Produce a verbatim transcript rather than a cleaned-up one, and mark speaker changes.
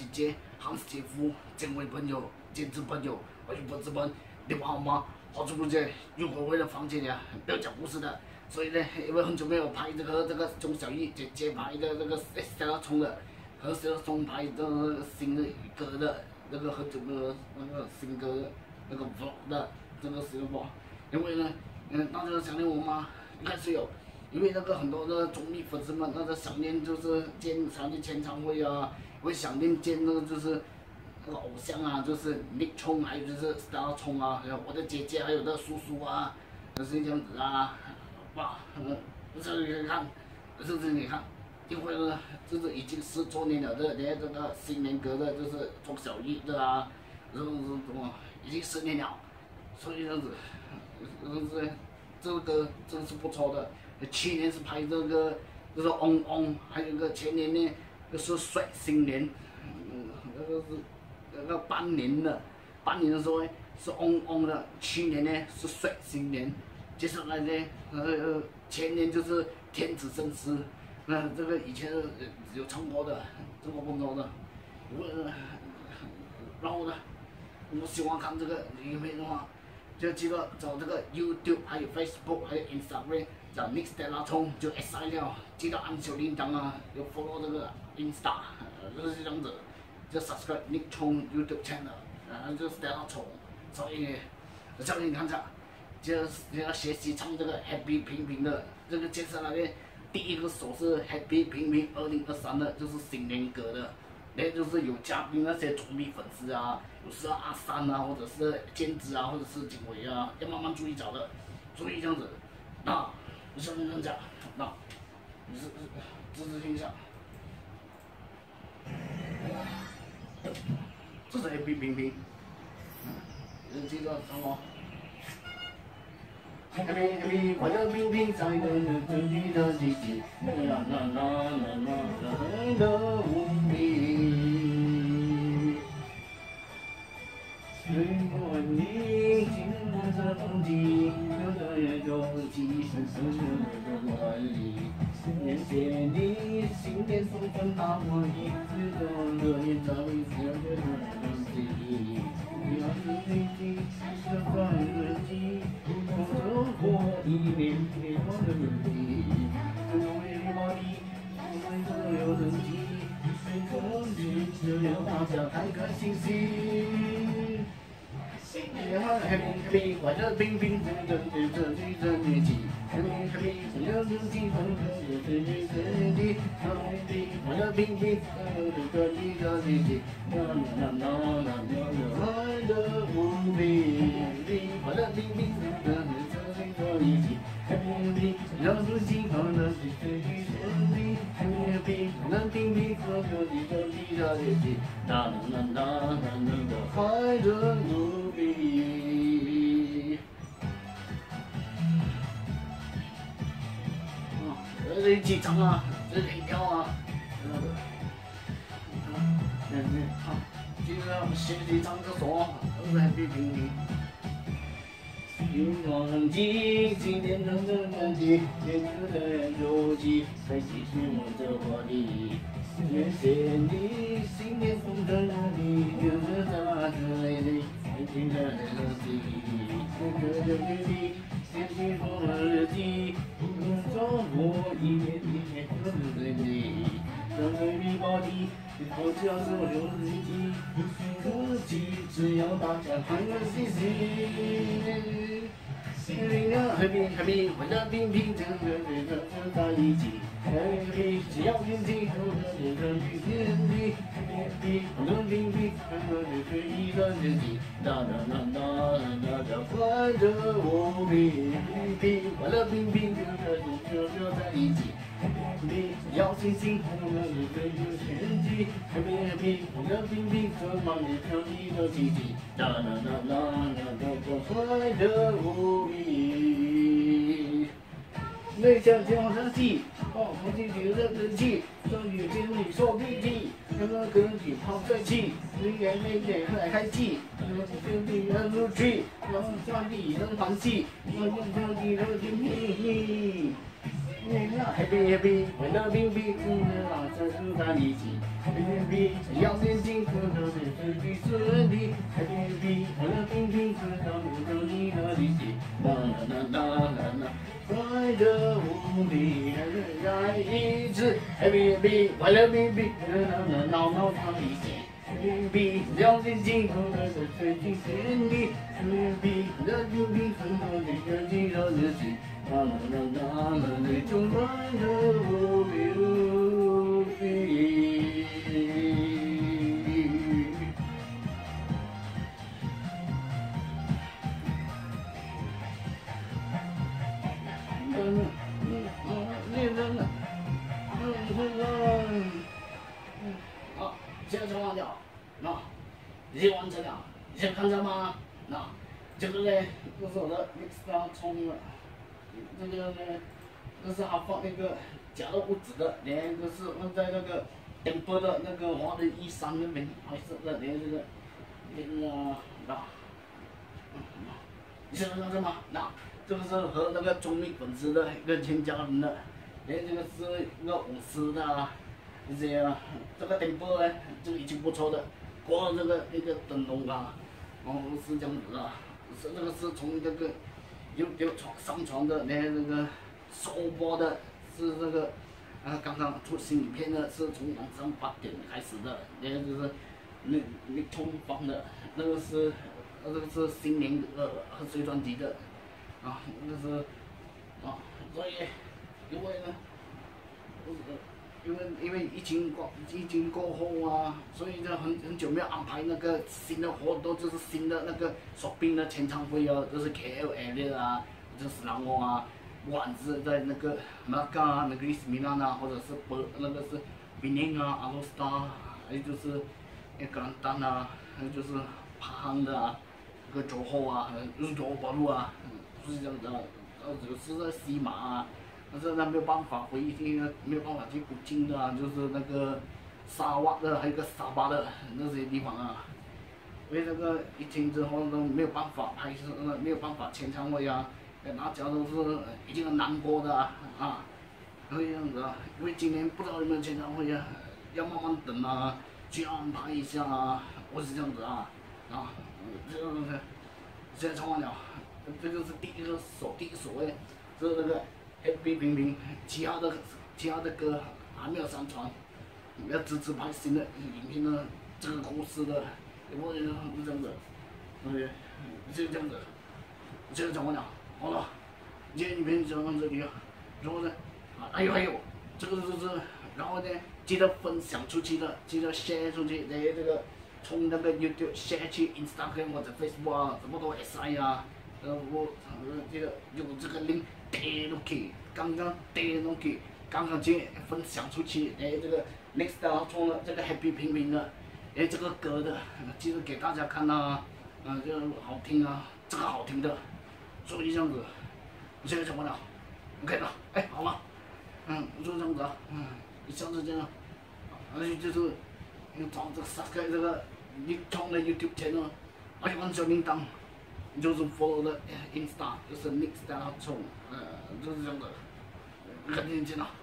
Speaker 1: 姐姐、汉斯姐夫、见为朋友、见之朋友、回不之朋，电话号码好久不见，又回回了房间了，不要讲故事的。所以呢，因为很久没有拍这个这个钟小艺姐姐拍的这个小小葱的，和小葱拍的新的歌的，那个很久没有那个新歌那个 vlog 的这个时候，因为呢，嗯，大家想念我吗？应该是有。因为那个很多的综艺粉丝们，那个想念就是见想念签唱会啊，会想念见那个就是那个偶像啊，就是李冲，还有就是 Star 冲啊，还有我的姐姐，还有的叔叔啊，就是这样子啊，哇，嗯，这里你看，这是你看，因为呢，就是已经十周年了的，连这个新年歌的，就是钟小艺的啊，然后什么已经十年了，所以这样子，就是这个歌真是不错的。去年是拍这个，就是嗡嗡，还有一个前年呢，就是甩新年，嗯，那个是那个半年的，半年的时候呢是嗡嗡的，去年呢是甩新年，接下来呢，呃，前年就是天子圣师，那这个以前有唱过的，这个不错的，我，然后呢，我喜欢看这个影片的话，就记得找这个 YouTube， 还有 Facebook， 还有 Instagram。找 Nick Stella 冲就 S I 了，记得按小铃铛啊，要 follow 这个 Insta， 就是这样子，就 subscribe Nick 冲 YouTube channel， 然后就 Stella 冲，所以叫你看下，就就要学习唱这个 Happy 平平的，这个接下来的第一个首是 Happy 平平二零二三的，就是新年歌的，那就是有嘉宾那些综艺粉丝啊，有时候阿三啊，或者是兼职啊，或者是景伟啊，要慢慢注意找的，注意这样子，那。你上面这样讲，那，你是支持听一下，这是 A B 平平，嗯，记得等我。A B A B 快乐平平在的自己的季节，啦啦啦啦啦啦的无比。随我你经过这风景。也就几声声的管理，年节里新年送份大火一次的热烈早已自然的东西，你要是飞机这段日记，我生活一年变化的问题，我为我的我们都有登记，每个日只要大家开开心心。你好 ，Happy Happy， 快乐平平，真真真真真日记 ，Happy Happy， 快乐日记，快乐日记日记 ，Happy， 快乐平平，快乐日记的日记，啦啦啦啦啦啦，快乐无比，快乐平平，快乐日记的日记 ，Happy， 快乐日记，快乐日记日记 ，Happy， 快乐平平，快乐日记的日记，啦啦啦啦啦啦，快乐无比。这是几张啊？这是可以跳啊！嗯嗯，好，接着学习唱歌说，都是 Happy 平平。有忘记今天真正的记，写出的日记，才继续我的话题。谢谢你，新年送的那里，就是那个泪泪，年轻的日记，这个日记，写起我的日记，生活一点一点的日记，让 everybody， 我只要是我留日记，科技只要大家开开心心。Happy Happy， 快乐平平，这个日子在一起。Happy， 只要天气好的日子与天地。Happy， 快乐平平，快乐日子一个日子。啦啦啦啦啦啦，快乐无比。Happy， 快乐平平，这个日子就在一起。Happy， 只要天气好的日子与天地。Happy Happy， 快乐平平，充满着天地的奇迹。啦啦啦啦啦啦，快乐无比。内向天王生气，哦，空气里的人气，终于经理说脾气，那个格局好帅气，人员没点来开气，那个兄弟很有趣，让上帝能欢喜，我用兄弟的心意。 Happy happy，快乐平平，让这世在一起。Happy happy，要年轻，快乐的顺利顺利。Happy happy，快乐平平，让有着你的理解。啦啦啦啦啦，快乐无比，在一起。Happy happy，快乐平平，让闹闹他理解。Happy，要年轻，快乐的顺利顺利。Happy，快乐平平，很多的热情让自己。啦啦啦啦啦，那种快乐无比无比。嗯嗯嗯，你真的，嗯嗯嗯，好，现在吃完了，那已经完成了，你先看着吗？那这个呢，就是我的 mixer 冲了。这个呢，这是他放那个加了物质的，连个是放在那个灯波的那个华人衣衫那边，还是的，连这个那个那，你晓得那什么？那这个是和那个中米粉丝的一个添加人的，连这个是一个五丝的啊，这些啊，这个灯波呢，这个已经不错的，过了这个那个灯笼啊，哦是这样子啊，是这个是从这个。有有传上传的那那个首播的是这个，啊刚刚出新影片的是从晚上八点开始的，那个就是那那通放的，那个是那个是新年呃贺岁专辑的，啊那个是啊所以因为呢，呃因为因为疫情过疫情过后啊，所以就很很久没有安排那个新的活动，就是新的那个索宾的签唱会哦，就是 K L L 啊，就是然后啊，不管是在那个那个那个 Chris Milan 啊，或者是不那个是 Bening 啊，阿罗斯达，还有就是那个丹啊，还有就是帕汉的啊，那个周后啊，日头八路啊，就是这样的，呃，这个是在西马啊。但是他没有办法回去，没有办法去古晋的啊，就是那个沙瓦的，还有个沙巴的那些地方啊。因为那个疫情之后都没有办法拍摄，没有办法签唱会啊，大家都是已经很难过的啊，啊，所以这样子啊。因为今年不知道有没有签唱会啊，要慢慢等啊，去安排一下啊，我是这样子啊，啊，这个现在唱完了，这就是第一个首第一首诶，是那个。Happy 平平，其他的其他的歌还没有上传，要支持拍新的影片呢，这个故事的，我就是这样子，对，就这样子，现在讲完了，好了，今天影片就到这里了，然后呢，啊还有还有，这个就是，然后呢，记得分享出去的，记得 share 出去，那这个从那个 YouTube share 去 Instagram 或者 Facebook 啊，什么都 S I 啊，呃我呃这个用这个 link。点落去，刚刚点落去，刚刚接分享出去，哎，这个 next 啊，从了这个 Happy 平平的，哎，这个歌的，记得给大家看啊，嗯，这个好听啊，这个好听的，所以这样子，现在怎么了 ？OK 了，哎，好了，嗯，就这样子啊，嗯，下次见了，而且就是要找这个 subscribe 这个你创的 YouTube channel，还有按小铃铛。就是 follow 的 Insta，就是 Nick Style 冲，呃，就是这样的，肯定见了。